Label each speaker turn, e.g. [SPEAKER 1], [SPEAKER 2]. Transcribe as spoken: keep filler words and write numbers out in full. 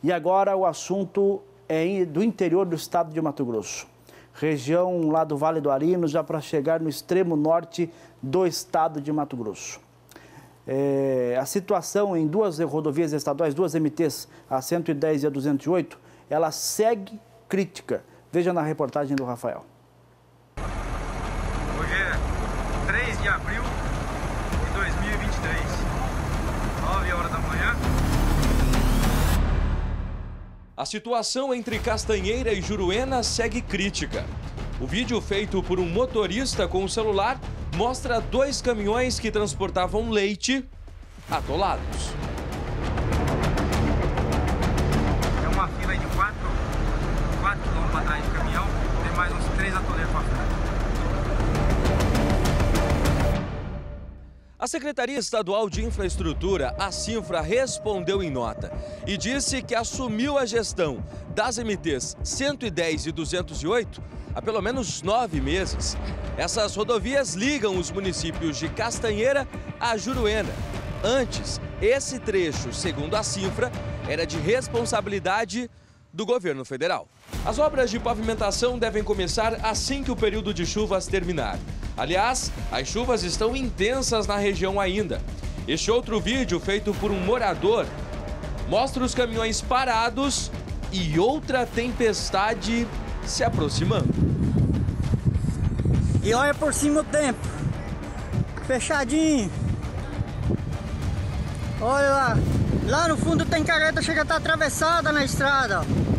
[SPEAKER 1] E agora o assunto é do interior do estado de Mato Grosso. Região lá do Vale do Arinos, já para chegar no extremo norte do estado de Mato Grosso. É, a situação em duas rodovias estaduais, duas M Tês, a cento e dez e a duzentos e oito, ela segue crítica. Veja na reportagem do Rafael.
[SPEAKER 2] Hoje é três de abril de dois mil e vinte e três, nove horas da manhã.
[SPEAKER 3] A situação entre Castanheira e Juruena segue crítica. O vídeo feito por um motorista com o celular mostra dois caminhões que transportavam leite atolados.
[SPEAKER 2] É uma fila de quatro quilômetros atrás de caminhão, tem mais uns três atoleiros para frente.
[SPEAKER 3] A Secretaria Estadual de Infraestrutura, a Cinfra, respondeu em nota e disse que assumiu a gestão das M Tês cento e dez e duzentos e oito há pelo menos nove meses. Essas rodovias ligam os municípios de Castanheira a Juruena. Antes, esse trecho, segundo a Cinfra, era de responsabilidade do governo federal. As obras de pavimentação devem começar assim que o período de chuvas terminar. Aliás, as chuvas estão intensas na região ainda. Este outro vídeo, feito por um morador, mostra os caminhões parados e outra tempestade se aproximando.
[SPEAKER 4] E olha por cima o tempo, fechadinho. Olha lá, lá no fundo tem carreta, chega a estar atravessada na estrada, ó.